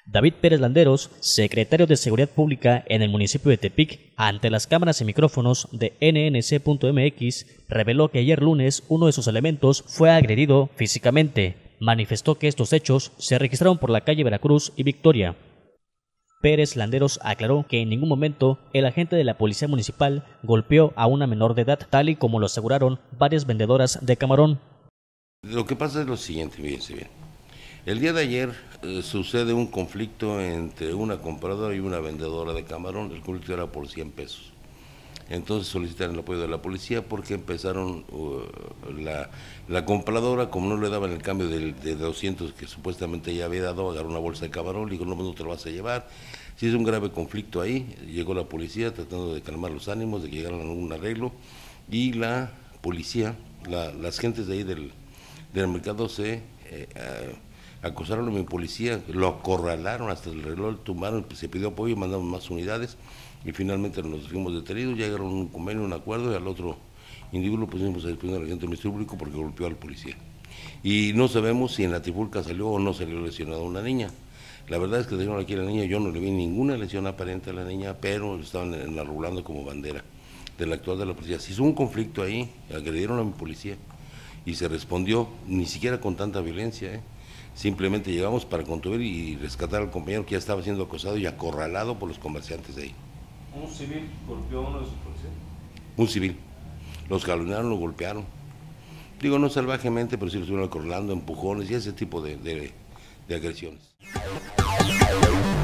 David Pérez Landeros, secretario de Seguridad Pública en el municipio de Tepic, ante las cámaras y micrófonos de NNC.mx, reveló que ayer lunes uno de sus elementos fue agredido físicamente. Manifestó que estos hechos se registraron por la calle Veracruz y Victoria. Pérez Landeros aclaró que en ningún momento el agente de la policía municipal golpeó a una menor de edad, tal y como lo aseguraron varias vendedoras de camarón. Lo que pasa es lo siguiente, fíjense bien. El día de ayer sucede un conflicto entre una compradora y una vendedora de camarón. El conflicto era por 100 pesos. Entonces solicitan el apoyo de la policía porque empezaron la compradora, como no le daban el cambio de 200 que supuestamente ya había dado, agarró una bolsa de camarón, le dijo, no te lo vas a llevar. Si es un grave conflicto ahí, llegó la policía tratando de calmar los ánimos, de que llegaran a un arreglo, y la policía, las gentes de ahí del mercado se acosaron a mi policía, lo acorralaron hasta el reloj, tumbaron, se pidió apoyo, mandamos más unidades y finalmente nos fuimos detenidos, llegaron a un convenio, un acuerdo, y al otro individuo lo pusimos a despedir al agente del Ministerio Público porque golpeó al policía. Y no sabemos si en la trifulca salió o no salió lesionada una niña. La verdad es que dijeron aquí a la niña, yo no le vi ninguna lesión aparente a la niña, pero estaban enarbolando como bandera del actual de la policía. Se hizo un conflicto ahí, agredieron a mi policía y se respondió, ni siquiera con tanta violencia, Simplemente llegamos para contener y rescatar al compañero que ya estaba siendo acosado y acorralado por los comerciantes de ahí. ¿Un civil golpeó a uno de sus policías? Un civil. Los jalonearon, lo golpearon. Digo, no salvajemente, pero sí lo estuvieron acorralando, empujones y ese tipo de agresiones.